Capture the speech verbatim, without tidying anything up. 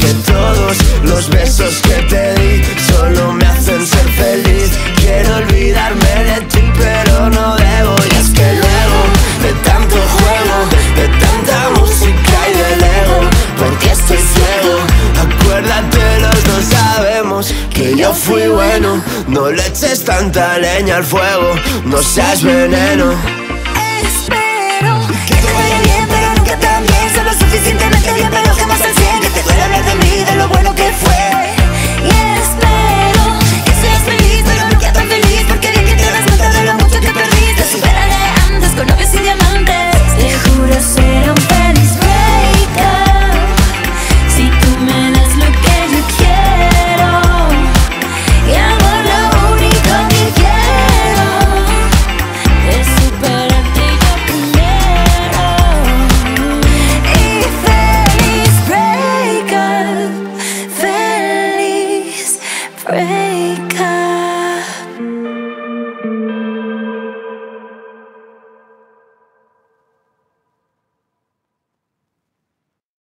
que todos los besos que te di solo me hacen ser feliz. Quiero olvidarme de ti, pero no debo. Y es que luego de tanto juego, de tanta música y del ego, porque estoy ciego. Acuérdate, los dos sabemos que yo fui bueno. No le eches tanta leña al fuego, no seas veneno. Espero que te vaya bien, pero nunca tan bien. Solo suficientemente bien, pero jamás al cien. Que te duele hablar de mí, de lo bueno